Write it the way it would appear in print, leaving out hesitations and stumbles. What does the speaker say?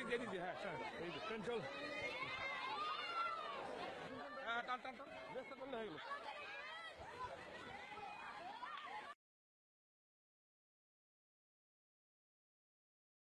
দিয়ে দিচ্ছি। হ্যাঁ স্যার, এই যে ট্রেন চল। হ্যাঁ টান টান টান, ব্যস্ত করলে হয়ে গেল।